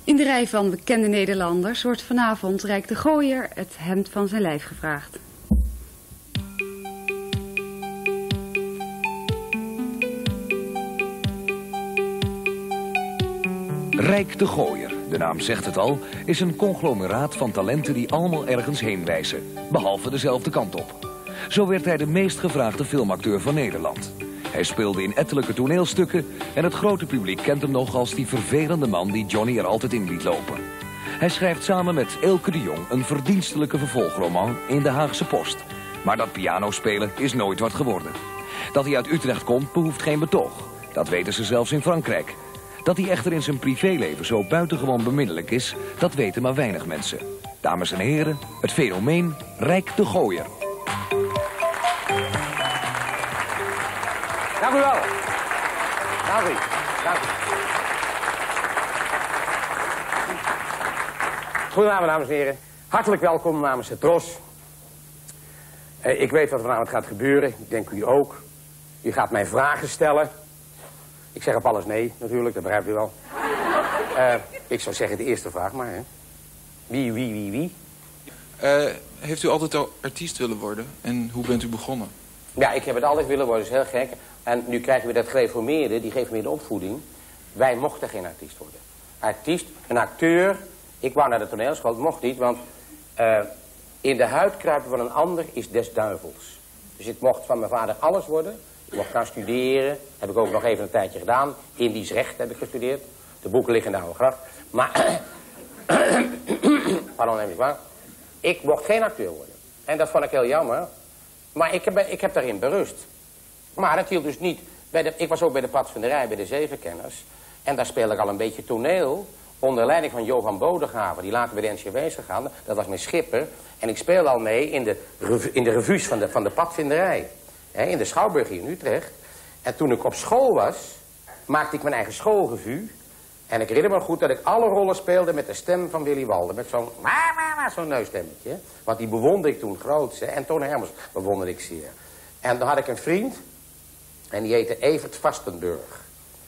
In de rij van bekende Nederlanders wordt vanavond Rijk de Gooier het hemd van zijn lijf gevraagd. Rijk de Gooier, de naam zegt het al, is een conglomeraat van talenten die allemaal ergens heen wijzen, behalve dezelfde kant op. Zo werd hij de meest gevraagde filmacteur van Nederland. Hij speelde in ettelijke toneelstukken en het grote publiek kent hem nog als die vervelende man die Johnny er altijd in liet lopen. Hij schrijft samen met Elke de Jong een verdienstelijke vervolgroman in de Haagse Post. Maar dat pianospelen is nooit wat geworden. Dat hij uit Utrecht komt behoeft geen betoog. Dat weten ze zelfs in Frankrijk. Dat hij echter in zijn privéleven zo buitengewoon beminnelijk is, dat weten maar weinig mensen. Dames en heren, het fenomeen Rijk de Gooier. Dank u wel. Dank u. Dank u. Goedenavond, dames en heren. Hartelijk welkom namens het Tros. Ik weet wat er vanavond gaat gebeuren. Ik denk u ook. U gaat mij vragen stellen. Ik zeg op alles nee, natuurlijk, dat begrijpt u wel. Ik zou zeggen de eerste vraag maar, hè. Wie? Heeft u altijd artiest willen worden? En hoe bent u begonnen? Ja, ik heb het altijd willen worden, dat is heel gek. En nu krijgen we dat gereformeerde, die gereformeerde opvoeding. Wij mochten geen artiest worden. Artiest, een acteur. Ik wou naar de toneelschool, dat mocht niet, want in de huid kruipen van een ander is des duivels. Dus ik mocht van mijn vader alles worden. Ik mocht gaan studeren, heb ik ook nog even een tijdje gedaan. Indisch recht heb ik gestudeerd. De boeken liggen in de oude gracht. Maar, pardon, neem ik waar. Ik mocht geen acteur worden. En dat vond ik heel jammer. Maar ik heb daarin berust. Maar het hield dus niet. Ik was ook bij de padvinderij, bij de Zevenkenners. En daar speelde ik al een beetje toneel. Onder leiding van Johan Bodegraven, die later bij de NCRV is gegaan. Dat was mijn schipper. En ik speelde al mee in de revues van de padvinderij. In de Schouwburg hier in Utrecht. En toen ik op school was, maakte ik mijn eigen schoolrevue. En ik herinner me goed dat ik alle rollen speelde met de stem van Willy Walden. Met zo'n neusstemmetje. Want die bewonderde ik toen groots. En Toon Hermans bewonderde ik zeer. En dan had ik een vriend. En die heette Evert Vastenburg.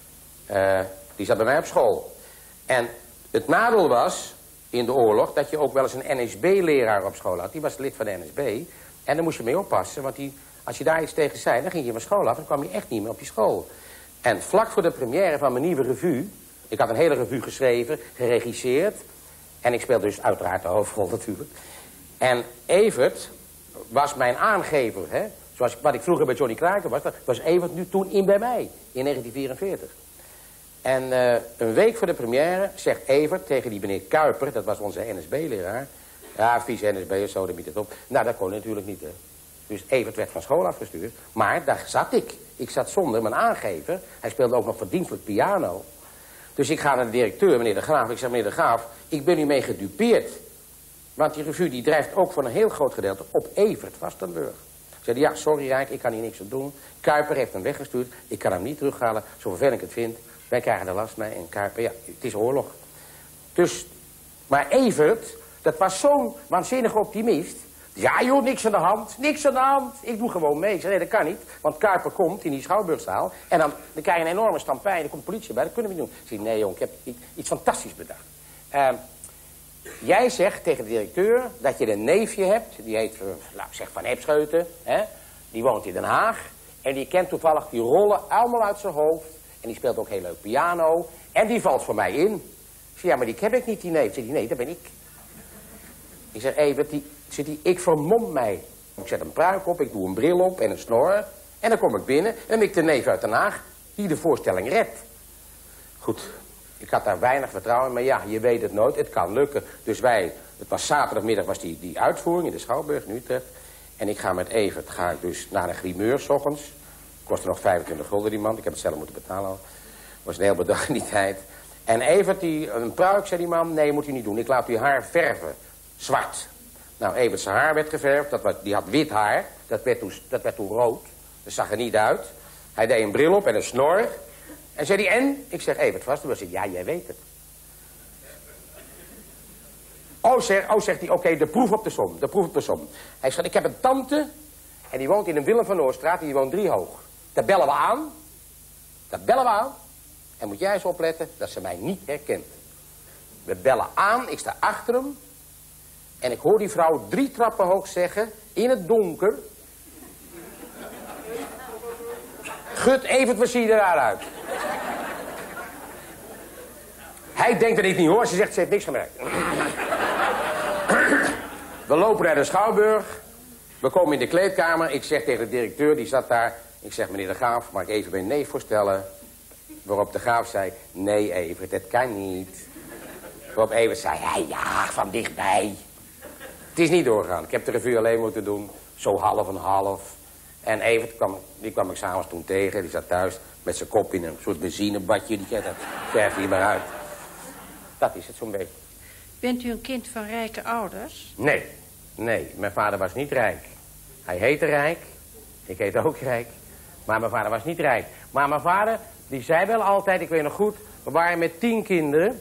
Die zat bij mij op school. En het nadeel was, in de oorlog, dat je ook wel eens een NSB-leraar op school had. Die was lid van de NSB. En daar moest je mee oppassen, want als je daar iets tegen zei, dan ging je van school af en dan kwam je echt niet meer op je school. En vlak voor de première van mijn nieuwe revue, ik had een hele revue geschreven, geregisseerd. En ik speelde dus uiteraard de hoofdrol natuurlijk. En Evert was mijn aangever, hè. Zoals wat ik vroeger bij Johnny Kraker was Evert nu toen in bij mij, in 1944. En een week voor de première zegt Evert tegen die meneer Kuiper, dat was onze NSB-leraar. Ja, vieze NSB'ers, zo, dat biedt het op. Nou, dat kon natuurlijk niet, hè. Dus Evert werd van school afgestuurd. Maar daar zat ik. Ik zat zonder mijn aangever. Hij speelde ook nog verdienstelijk piano. Dus ik ga naar de directeur, meneer De Graaf. Ik zeg, meneer De Graaf, ik ben u mee gedupeerd. Want die revue die drijft ook voor een heel groot gedeelte op Evert Vastenburg. Ik zei, ja, sorry Rijk, ik kan hier niks aan doen. Kuiper heeft hem weggestuurd. Ik kan hem niet terughalen, zo vervelend ik het vind. Wij krijgen er last mee. En Kuiper, ja, het is oorlog. Dus, maar Evert, dat was zo'n waanzinnige optimist. Ja joh, niks aan de hand, niks aan de hand. Ik doe gewoon mee. Ik zei, nee, dat kan niet. Want Kuiper komt in die Schouwburgzaal. En dan krijg je een enorme stampij. En er komt de politie bij. Dat kunnen we niet doen. Ik zei, nee jong, ik heb iets fantastisch bedacht. Jij zegt tegen de directeur dat je een neefje hebt. Die heet, zeg Van Heepscheuten. Die woont in Den Haag. En die kent toevallig die rollen allemaal uit zijn hoofd. En die speelt ook heel leuk piano. En die valt voor mij in. Ik zei, ja, maar die heb ik niet, die neef. Ik zei, nee, dat ben ik. Ik zeg, Evert, ik vermom mij. Ik zet een pruik op, ik doe een bril op en een snor. En dan kom ik binnen en dan ben ik de neef uit Den Haag die de voorstelling redt. Goed, ik had daar weinig vertrouwen in, maar ja, je weet het nooit. Het kan lukken. Dus het was zaterdagmiddag was die uitvoering in de Schouwburg in Utrecht. En ik ga met Evert dus naar de grimeur 's ochtends. Kostte nog 25 gulden die man, ik heb het zelf moeten betalen al. Was een heel bedrag in die tijd. En Evert, een pruik, zei die man, nee, moet u niet doen. Ik laat uw haar verven, zwart. Nou, Evert zijn haar werd geverfd, die had wit haar, dat werd toen rood. Dat zag er niet uit. Hij deed een bril op en een snor. En zei hij, en? Ik zeg, Evert Vastenburg. Hij zei, ja, jij weet het. Zegt hij, oké, de proef op de som. Hij zegt, ik heb een tante en die woont in een Willem van Noorstraat en die woont 3 hoog. Daar bellen we aan. En moet jij eens opletten dat ze mij niet herkent. We bellen aan, ik sta achter hem. En ik hoor die vrouw 3 trappen hoog zeggen, in het donker. Gut, Evert, wat zie je eruit? Hij denkt dat ik niet hoor, ze zegt, ze heeft niks gemerkt. We lopen naar de Schouwburg. We komen in de kleedkamer. Ik zeg tegen de directeur, die zat daar. Ik zeg, meneer De Graaf, mag ik even mijn neef voorstellen? Waarop De Graaf zei, nee Evert, dat kan niet. Waarop Evert zei, ja, van dichtbij. Het is niet doorgegaan. Ik heb de revue alleen moeten doen. Zo half en half. En Evert kwam ik s'avonds toen tegen. Die zat thuis met zijn kop in een soort benzinebadje. Die dat verf hier maar uit. Dat is het zo'n beetje. Bent u een kind van rijke ouders? Nee, mijn vader was niet rijk. Hij heette Rijk. Ik heette ook Rijk. Maar mijn vader was niet rijk. Maar mijn vader, die zei wel altijd, ik weet nog goed, we waren met 10 kinderen.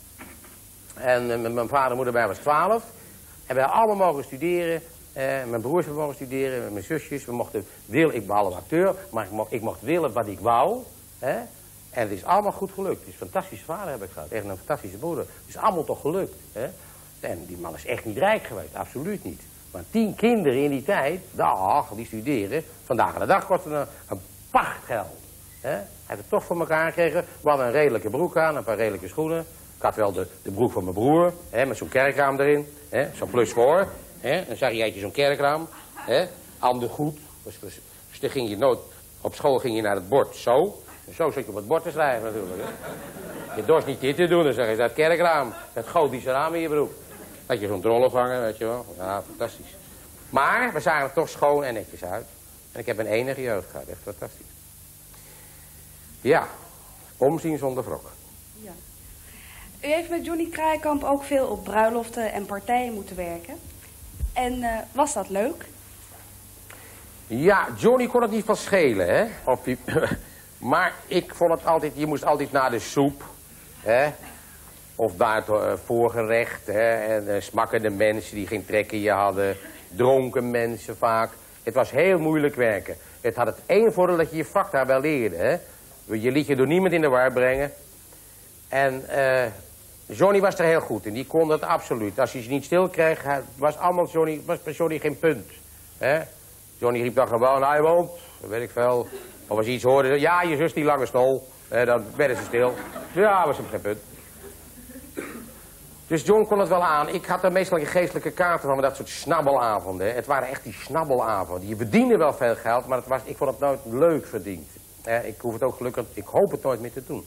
En mijn vader en moeder bij was 12. En we hebben allemaal mogen studeren. Mijn broers hebben mogen studeren, mijn zusjes. We mochten willen, ik ben half acteur, maar ik mocht willen wat ik wou. Hè? En het is allemaal goed gelukt. Het is een fantastische vader heb ik gehad. Echt een fantastische broeder. Het is allemaal toch gelukt. Hè? En die man is echt niet rijk geweest. Absoluut niet. Maar 10 kinderen in die tijd, die studeren. Vandaag de dag kost het een pachtgeld. Hè? Hij heeft het toch voor elkaar gekregen. We hadden een redelijke broek aan, een paar redelijke schoenen. Ik had wel de broek van mijn broer, hè, met zo'n kerkraam erin. Zo'n plus voor. Hè? Dan zag je zo'n kerkraam. Ander goed. Dus dan ging je nooit, op school ging je naar het bord zo. En zo zit je op het bord te schrijven natuurlijk. Hè? Je dorst niet dit te doen, dan zeg je dat kerkraam. Dat gotische raam in je broek. Dat je zo'n drollen vangen, weet je wel. Ja, fantastisch. Maar we zagen er toch schoon en netjes uit. En ik heb een enige jeugd gehad, echt fantastisch. Ja, omzien zonder wrok. Ja. U heeft met Johnny Kraaikamp ook veel op bruiloften en partijen moeten werken. En was dat leuk? Ja, Johnny kon het niet van schelen, hè. Maar ik vond het altijd, je moest altijd naar de soep, hè. Of naar het voorgerecht, hè. En smakkende mensen die geen trek in je hadden. Dronken mensen vaak. Het was heel moeilijk werken. Het had het één voordeel dat je je vak daar wel leerde, hè. Je liet je door niemand in de war brengen. En Johnny was er heel goed in. Die kon dat absoluut. Als hij ze niet stil kreeg, was bij Johnny geen punt. Hè? Johnny riep dan gewoon, hij woont, weet ik veel. Of als hij iets hoorde, ja, je zus die lange stol. Dan werden ze stil. Ja, was hem geen punt. Dus John kon het wel aan. Ik had er meestal geen geestelijke kaarten van, maar dat soort snabbelavonden. Het waren echt die snabbelavonden. Je verdiende wel veel geld, maar ik vond het nooit leuk verdiend. Ik hoef het ook gelukkig, ik hoop het nooit meer te doen.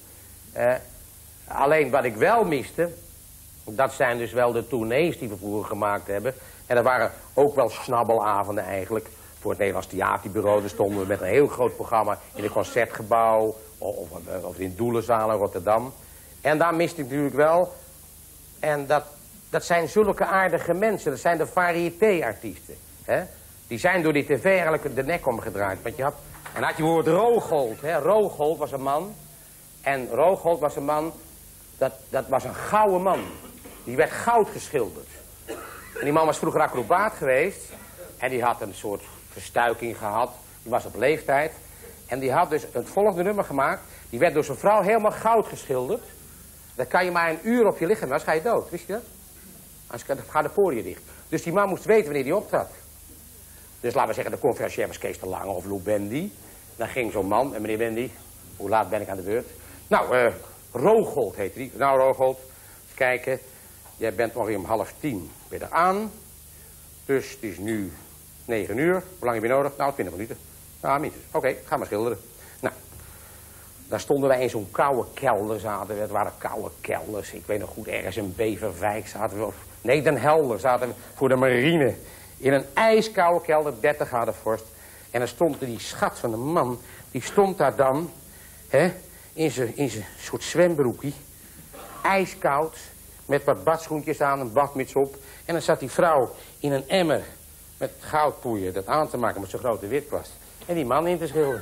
Alleen wat ik wel miste, dat zijn dus wel de tournees die we vroeger gemaakt hebben. En dat waren ook wel snabbelavonden eigenlijk. Voor het Nederlands Theaterbureau, daar stonden we met een heel groot programma in het Concertgebouw. Of in Doelenzaal in Rotterdam. En daar miste ik natuurlijk wel. En dat zijn zulke aardige mensen, dat zijn de variété-artiesten. Die zijn door die tv eigenlijk de nek omgedraaid. Want dan had je bijvoorbeeld Rogold. Rogold was een man. En Rogold was een man, dat was een gouden man. Die werd goud geschilderd. En die man was vroeger acrobaat geweest. En die had een soort verstuiking gehad. Die was op leeftijd. En die had dus het volgende nummer gemaakt. Die werd door zijn vrouw helemaal goud geschilderd. Dan kan je maar een uur op je lichaam, anders ga je dood. Wist je dat? Anders gaan de poriën dicht. Dus die man moest weten wanneer hij optrad. Dus laten we zeggen, de conferencier was Kees de Lange of Lou Bendy. Dan ging zo'n man, en meneer Bendy, hoe laat ben ik aan de beurt? Nou, Rogold heette die. Nou, Rogold, eens kijken. Jij bent ongeveer om 9:30 weer aan. Dus het is nu 9 uur. Hoe lang heb je nodig? Nou, 20 minuten. Nou, minstens. Oké, ga maar schilderen. Nou, daar stonden wij in zo'n koude kelder zaten we. Het waren koude kelders. Ik weet nog goed, ergens in Beverwijk zaten we. Nee, Den Helder zaten we voor de marine. In een ijskoude kelder, 30 graden vorst. En dan stond er die schat van een man. Die stond daar dan, in zijn soort zwembroekie. Ijskoud. Met wat badschoentjes aan, een badmuts op. En dan zat die vrouw in een emmer met goudpoeier dat aan te maken met zo'n grote witkwast. En die man in te schilderen.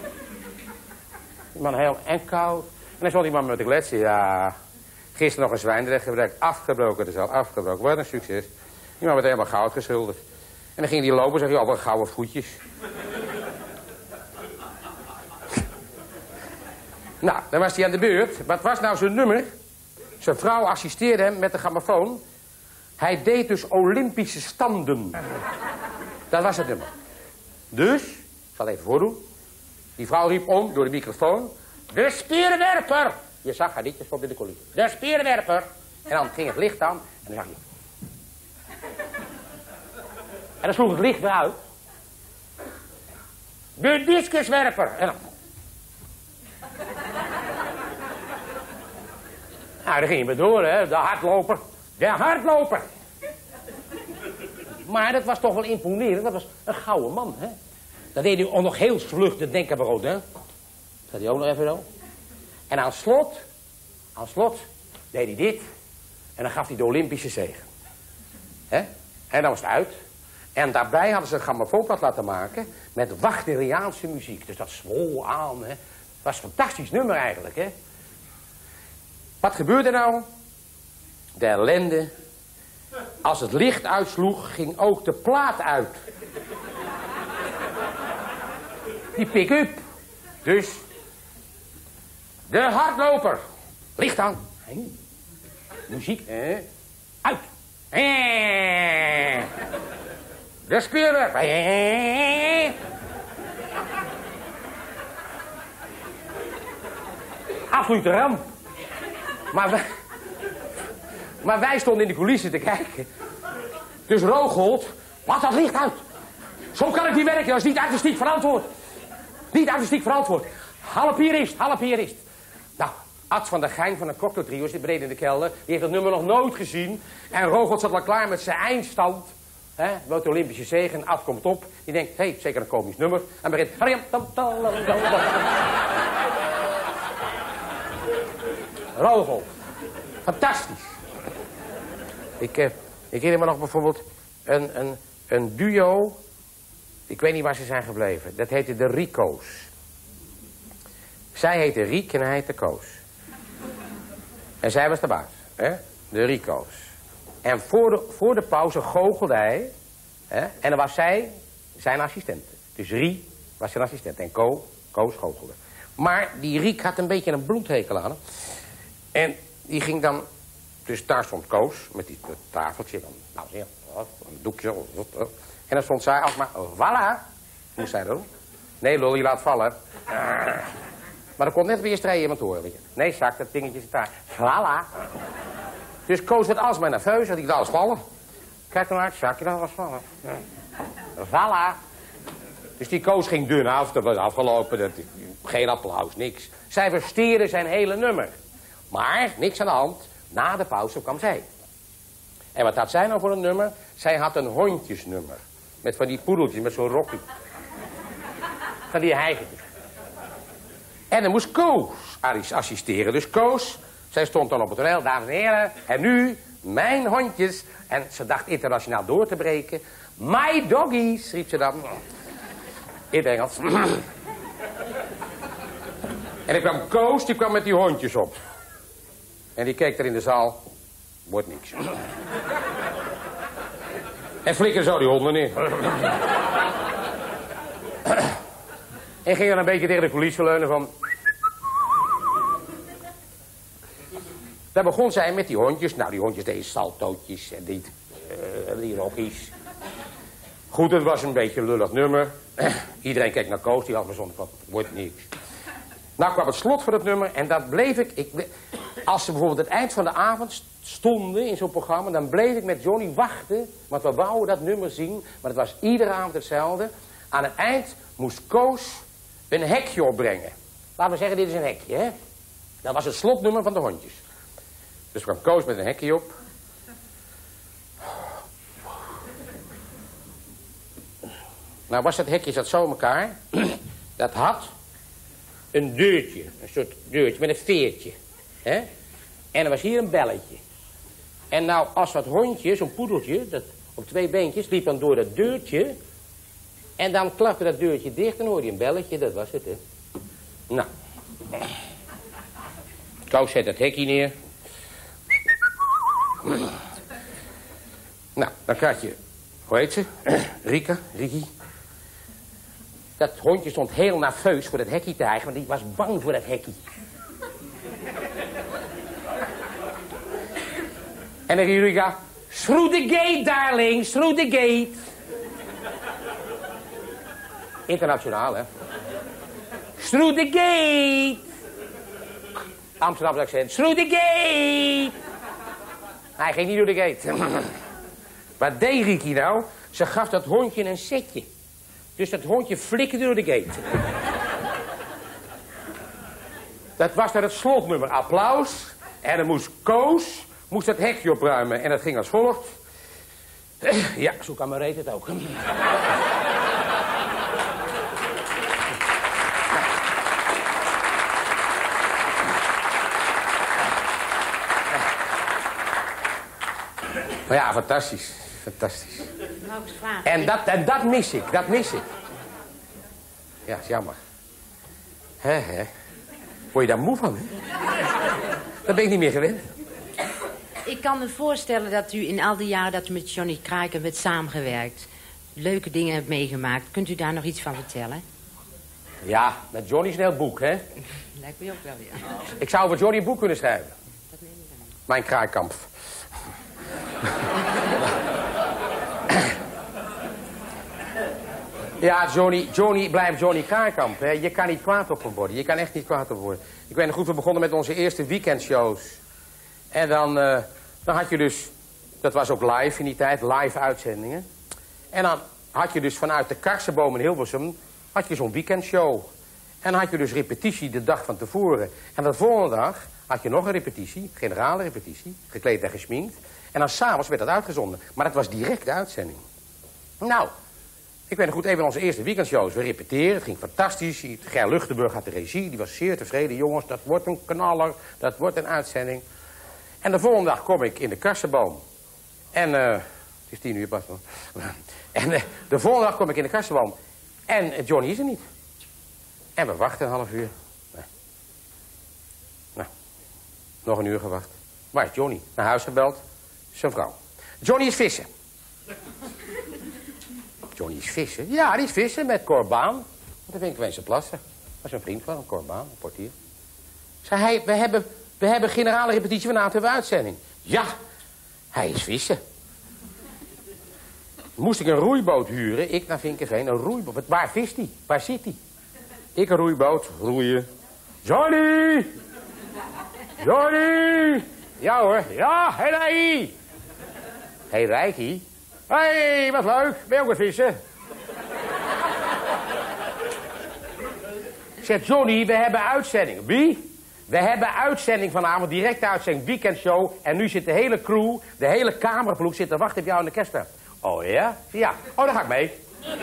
Die man heel en koud. En dan stond die man met de kletsen. Ja, gisteren nog een zwijndrecht gebruikt. Afgebroken, dat is al afgebroken. Wat een succes. Die man werd helemaal goud geschilderd. En dan ging die lopen, zeg je, wat gouden voetjes. Nou, dan was hij aan de beurt. Wat was nou zijn nummer? Zijn vrouw assisteerde hem met de grammofoon. Hij deed dus Olympische standen. Dat was het nummer. Dus, ik zal even voordoen. Die vrouw riep om door de microfoon. De spierenwerper! Je zag haar niet, je stond in de coulissen. De spierenwerper! En dan ging het licht aan en dan zag je. En dan sloeg het licht weer uit. De discuswerper! En dan. Nou, daar ging je maar door, hè. De hardloper. De hardloper! Maar dat was toch wel imponerend. Dat was een gouden man, hè. Dat deed hij nog heel vlug de denkerbrood, hè. Dat hij ook nog even zo. En aan slot deed hij dit. En dan gaf hij de Olympische zegen. Hè? En dan was het uit. En daarbij hadden ze een grammofoonplaat laten maken met Wagneriaanse muziek. Dus dat zwol aan, hè. Het was een fantastisch nummer eigenlijk, hè. Wat gebeurde nou? De ellende. Als het licht uitsloeg, ging ook de plaat uit. Die pick-up. Dus. De hardloper. Licht aan. Muziek. Uit. De speurwerper. Absolute ramp. Maar wij stonden in de coulissen te kijken. Dus Rogold, laat dat licht uit. Zo kan het niet werken, dat is niet artistiek verantwoord. Niet artistiek verantwoord. Half hier is. Nou, Ad van der Geijn van de cocktailtrio zit beneden in de kelder. Die heeft het nummer nog nooit gezien. En Rogold zat al klaar met zijn eindstand. Met de Olympische zegen. Ad komt op. Die denkt, hé, zeker een komisch nummer. En begint. Rogold. Fantastisch. Ik herinner me nog bijvoorbeeld een duo. Ik weet niet waar ze zijn gebleven. Dat heette de Rico's. Zij heette Riek en hij heette Koos. En zij was de baas. Hè? De Rico's. En voor de pauze goochelde hij. Hè? En dan was zij zijn assistent. Dus Rie was zijn assistent. En Koos goochelde. Maar die Riek had een beetje een bloedhekel aan hem. En die ging dan. Dus daar stond Koos met die tafeltje. Dan, nou, zie je, een doekje. En dan stond zij alsmaar. Voilà. Moest zij doen. Nee, lul, je laat vallen. Maar er kon net weer strijden iemand horen. Weet je. Nee, zak, dat dingetje zit daar. Voilà. Dus Koos werd alsmaar nerveus. Had ik alles vallen. Kijk dan uit, zakje, dat was vallen. Ja. Voilà. Dus die Koos ging dun af. Dat was afgelopen. Geen applaus, niks. Zij versteerde zijn hele nummer. Maar, niks aan de hand. Na de pauze kwam zij. En wat had zij nou voor een nummer? Zij had een hondjesnummer. Met van die poedeltjes, met zo'n rokkie. Van die heigertjes. En dan moest Koos assisteren. Dus Koos, zij stond dan op het toneel. Dames en heren, en nu, mijn hondjes. En ze dacht internationaal door te breken. My doggies, riep ze dan. In het Engels. En dan kwam Koos, die kwam met die hondjes op. En die keek er in de zaal. Wordt niks. En flikker zo die honden in. En ging dan een beetje tegen de coulissen leunen van. Daar begon zij met die hondjes. Nou, die hondjes deden saltootjes en die rockies. Goed, het was een beetje een lullig nummer. Iedereen keek naar Koos, die had me zo'n van, wordt niks. Nou kwam het slot van het nummer en dat bleef ik. Als ze bijvoorbeeld het eind van de avond stonden in zo'n programma, dan bleef ik met Johnny wachten, want we wouden dat nummer zien, maar het was iedere avond hetzelfde. Aan het eind moest Koos een hekje opbrengen. Laten we zeggen, dit is een hekje, hè. Dat was het slotnummer van de hondjes. Dus kwam Koos met een hekje op. Nou was dat hekje zat zo in elkaar. Dat had een deurtje, een soort deurtje met een veertje. Hè? En er was hier een belletje. En nou, als dat hondje, zo'n poedeltje, dat op 2 beentjes, liep dan door dat deurtje. En dan klapte dat deurtje dicht en hoorde je een belletje, dat was het, hè. Nou. Koos zet het hekje neer. Nou, dan krijg je, hoe heet ze? Riki. Dat hondje stond heel nerveus voor dat hekje te hijgen, want die was bang voor dat hekje. En dan riep Ruga, through the gate, darling, through the gate. Internationaal, hè. Through the gate. Amsterdamse accent, through the gate. Hij ging niet door de gate. Wat deed Ricky nou? Ze gaf dat hondje een setje. Dus dat hondje flikkerde door de gate. Dat was dan het slotnummer. Applaus. En dan moest Koos dat hekje opruimen. En dat ging als volgt. Ja, zo kan mijn reet het ook. Maar ja, fantastisch. Fantastisch. En dat mis ik, dat mis ik. Ja, is jammer. Hè. Word je daar moe van, hè? Dat ben ik niet meer gewend. Ik kan me voorstellen dat u in al die jaren dat u met Johnny Krijkamp hebt samengewerkt, leuke dingen hebt meegemaakt. Kunt u daar nog iets van vertellen? Ja, met Johnny is een heel boek, hè? Lijkt me ook wel, ja. Ik zou over Johnny een boek kunnen schrijven. Dat neem ik aan. Mijn Krijkamp. Ja, Johnny blijft Johnny Krijkamp. Hè. Je kan niet kwaad op hem worden. Je kan echt niet kwaad op hem worden. Ik weet nog goed, we begonnen met onze eerste weekendshows. En dan had je dus... Dat was ook live in die tijd, live uitzendingen. En dan had je dus vanuit de Karsenboom in Hilversum... had je zo'n weekendshow. En dan had je dus repetitie de dag van tevoren. En de volgende dag had je nog een repetitie, generale repetitie... gekleed en geschminkt. En dan s'avonds werd dat uitgezonden. Maar dat was direct de uitzending. Nou... Ik weet nog goed, een van onze eerste weekendshows. We repeteren, het ging fantastisch. Ger Luchtenburg had de regie, die was zeer tevreden. Jongens, dat wordt een knaller, dat wordt een uitzending. En de volgende dag kom ik in de Karsenboom. En, het is 10:00 pas. En de volgende dag kom ik in de Karsenboom. En Johnny is er niet. En we wachten een half uur. Nee. Nou, nog een uur gewacht. Waar is Johnny? Naar huis gebeld. Zijn vrouw. Johnny is vissen. Johnny is vissen? Ja, die is vissen met Corbaan. Dat vind ik Wense Plassen. Dat is een vriend van hem, Corbaan, een portier. Zei hij, we hebben generale repetitie, vanavond hebben we uitzending. Ja, hij is vissen. Moest ik een roeiboot huren, ik naar Vinkeveen, een roeiboot. Waar vist hij? Waar zit hij? Ik een roeiboot, roeien. Johnny! Johnny! Ja hoor, ja, hé Rijkie! Hé Rijkie? Hé, wat leuk. Ben je ook weer vissen? Zegt Johnny, we hebben uitzending. Wie? We hebben uitzending vanavond, directe uitzending, weekendshow. En nu zit de hele crew, de hele cameraploeg zit te wachten op jou in de kerstdag. Oh ja? Ja. Oh, dan ga ik mee.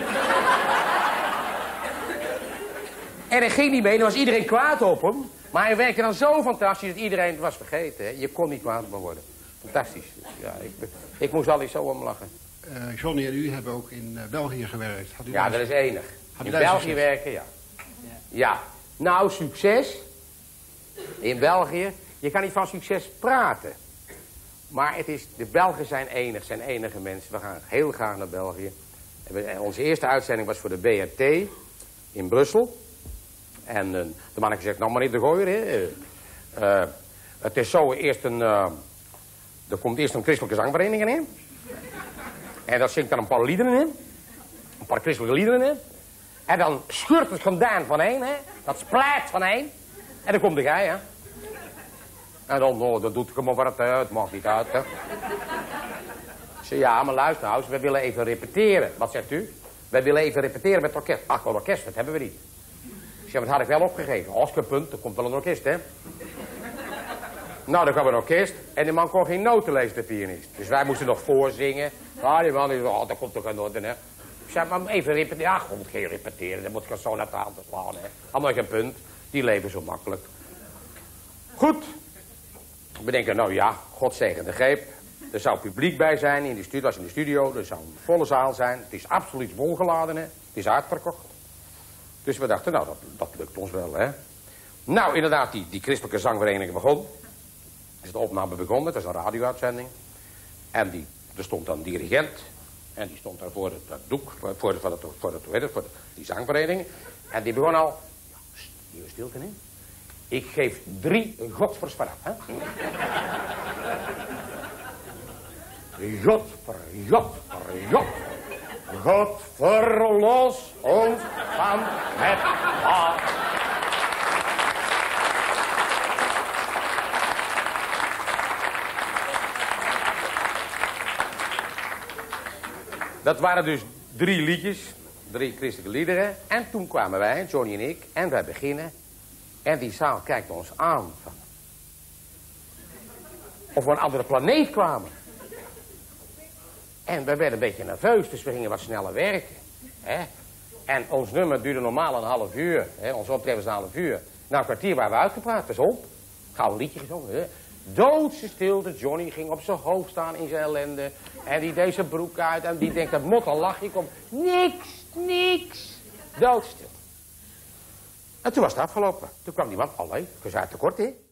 En hij ging niet mee, dan was iedereen kwaad op hem. Maar hij werkte dan zo fantastisch dat iedereen het was vergeten. Hè? Je kon niet kwaad op hem worden. Fantastisch. Ja, ik moest altijd zo om lachen. Johnny en u hebben ook in België gewerkt. Had u ja, dat is enig. In België werken, ja. Ja. Nou, succes. In België. Je kan niet van succes praten. Maar het is, de Belgen zijn enige mensen. We gaan heel graag naar België. Onze eerste uitzending was voor de BRT in Brussel. En de man heeft gezegd, nou meneer de Gooier, het is zo, er komt eerst een christelijke zangvereniging in. En dat zingt dan een paar liederen in. Een paar christelijke liederen in. En dan scheurt het gordijn van één, hè. Dat splijt van één. En dan komt de gij, hè. En dan doet het gewoon wat het maakt niet uit, hè. Ik zeg, ja, maar luister nou, we willen even repeteren. Wat zegt u? Wij willen even repeteren met het orkest. Ach, een orkest, dat hebben we niet. Ik zeg, wat had ik wel opgegeven? Oscar-punt, er komt wel een orkest, hè. Nou, dan kwam een orkest en die man kon geen noten lezen, de pianist. Dus wij moesten nog voorzingen. Ah, die man, dat komt toch geen noten, hè. Ik zei, maar even repeteren. Ja, gewoon moet geen repeteren, dan moet ik zo naar de hand slaan, hè. Allemaal geen punt, die leven zo makkelijk. Goed. We denken, nou ja, God zegen de greep. Er zou publiek bij zijn, in de studio, als in de studio. Er zou een volle zaal zijn. Het is absoluut volgeladen, hè. Het is uitverkocht. Dus we dachten, nou, dat lukt ons wel, hè. Nou, inderdaad, die christelijke zangvereniging begon. Dus de opname begon, het was een radio-uitzending. En er stond dan een dirigent. En die stond daar voor het doek, voor die zangvereniging. En die begon al, ja, hier stilte, hè. Ik geef 3 godsvoorspellen, hè. Jot, verjot, verjot. God verlos ons van het haat. Dat waren dus 3 liedjes, 3 christelijke liederen. En toen kwamen wij, Johnny en ik, en wij beginnen. En die zaal kijkt ons aan. Of we een andere planeet kwamen. En we werden een beetje nerveus, dus we gingen wat sneller werken. Hè? En ons nummer duurde normaal een half uur. Hè? Ons optreden was een half uur. Na een kwartier waren we uitgepraat, pas op. Gauw een liedje gezongen. Hè? Doodse stilte, Johnny ging op zijn hoofd staan in zijn ellende. En die deed zijn broek uit en die denkt, dat mot al lach ik om. Niks. Doodstil. En toen was het afgelopen. Toen kwam die man, allee, ik was uit tekort, hè.